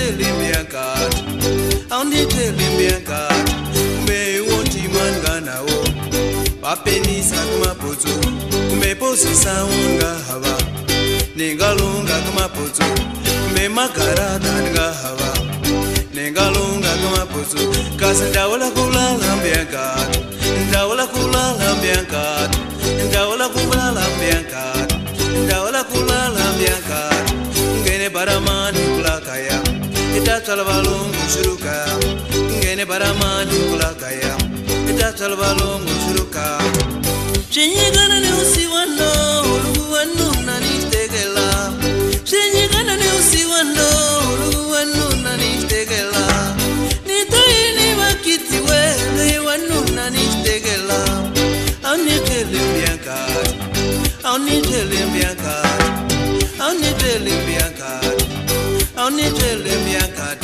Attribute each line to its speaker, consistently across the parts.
Speaker 1: limbiakat, aunite limbiakat, me wonti mangana o, papeni sakma putu, me posi saunga hava, ningalunga kama putu, me makarata nga hava, ningalunga kama putu, kasanda wala kula limbiakat, ndawala kula limbiakat, ndawala kula limbiakat, ndawala kula limbiakat. Ngene baramani kulakaya, itatal balungu shuruka. Ngene baramani kulakaya, itatal balungu shuruka. Shenyigana ne usiwano, luguwanu nanistegela. Shenyigana ne usiwano, luguwanu nanistegela. Nitoini wakitiwe, luguwanu nanistegela. Aunitele mbiakat, aunitele mbiakat. Aunitele mbiakat, aunitele mbiakat.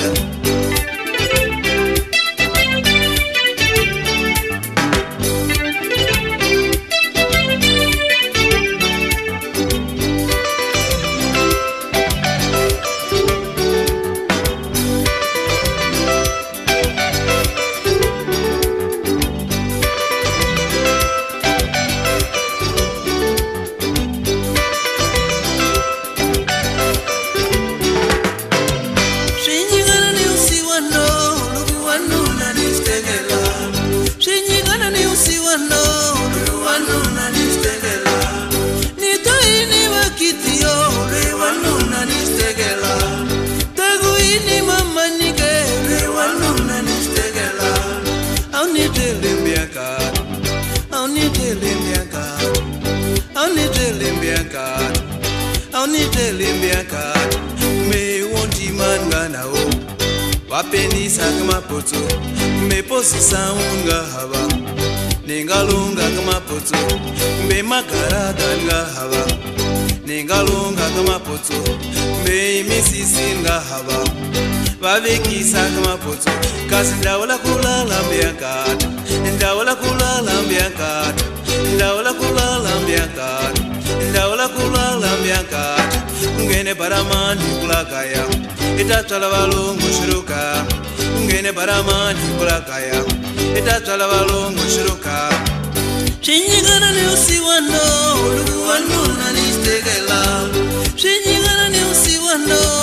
Speaker 1: Aunitele mbiakat, me wonti mangana o, wapeni sakma putu, me posi saunga hava, ningalunga kama putu, me makarata nga hava, ningalunga kama putu, me misisi nga hava, waveki sakma putu, kasi ndawala kulala mbiakat, ndawala kulala mbiakat, ndawala kulala mbiakat, ndawala kulala mbiakat. Ngene baramani kulakaya, itatala balungu shuruka. Ngene baramani kulakaya, itatala balungu shuruka. Shenyigana ne usiwano, luguwanu nanistegela. Shenyigana ne usiwano,